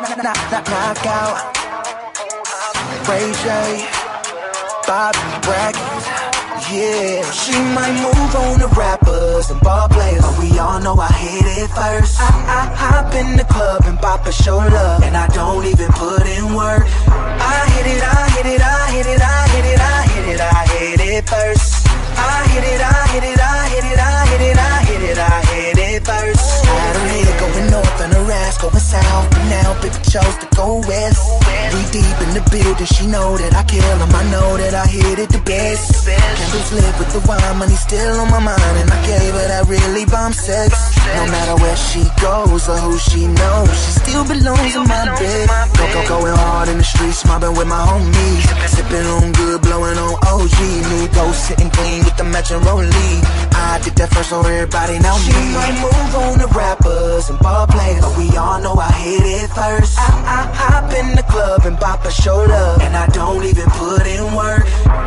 Knockout, Rezio, Bobby Brackets, yeah. She might move on to rappers and ball players, but we all know I hit it first. I hop in the club and pop a show love, and I don't even put in work. I hit it, I hit it, I hit it, I hit it, I hit it, I hit it first. I hit it, I hit it, I hit it, I hit it, I hit it, I hit it first. Had her head going north and her ass going south, but now baby chose to go west. We deep in the building, she know that I kill him, I know that I hit it the best. Candles lit with the wine, money still on my mind, and I gave her that really bomb sex. No matter where she goes or who she knows, she still belongs in my bed. Going hard in the streets, mobbing with my homies, sipping on good, blowing on OG. New ghost sitting clean with the matching rollie. I did that first so everybody know me. She might move on to rappers and ball players, but we all know I hit it first. I hop in the club and pop a show love, and I don't even put in work.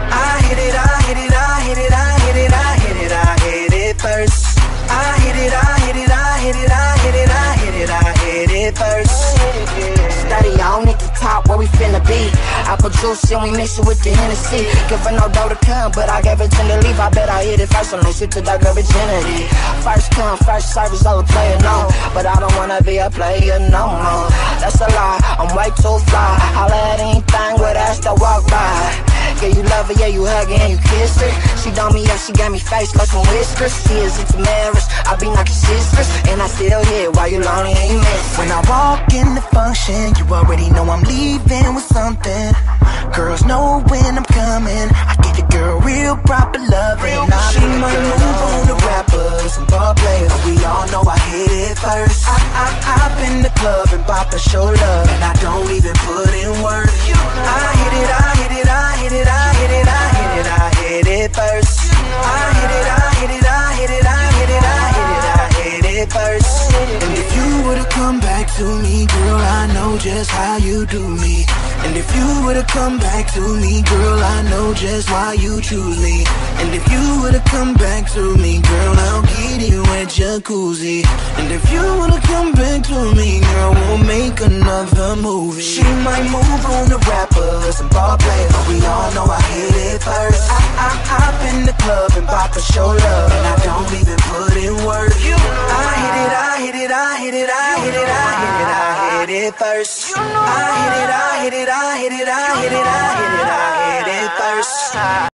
I hit it, I hit it, I hit it, I hit it, I hit it, I hit it first. I hit it, I hit it, I hit it, I hit it, I hit it, I hit it first. Steady on at the top where we finna be. Apple juice and we mix it with the Hennessy. Give her no dough to come, but I gave her 10 to leave. I bet I hit it first unless it took that girl virginity. First come, first service, all a player know, but I don't wanna be a player no more. That's a lie, I'm way too fly. Holla at anything with ass that walk by. Yeah, you love her, yeah, you hug her and you kiss her. She done me up, she got me face like some whiskers. She is into marriage, I be knocking sisters, and I still here while you lonely and you miss. When I walk in the function, you already know I'm leaving with something. Girls know when I'm coming, I give your girl real proper love. She might move on to rappers and ball players, but we all know I hit it first. I hop in the club and pop a show love, and I don't even put in work. I hit it, I hit it, I hit it, I hit it, I hit it, I hit it first. I hit it, I hit it, I hit it, I hit it, I hit it, I hit it first. And if you would've come back to me, girl, I know just how you do me. And if you would've come back to me, girl, I know just why you choose me. And if you would've come back to me, girl, I'll get you a jacuzzi. And if you would've come back to me, girl, we'll make another movie. She might move on to rappers and ball players, but we all know I hit it first. I hop in the club and pop a show love, and I don't even put in work. I hit it, I hit it, I hit it, I hit it, I hit it, I hit it first. I hit it, I hit it, I hit it, I hit it, I hit it, I hit it.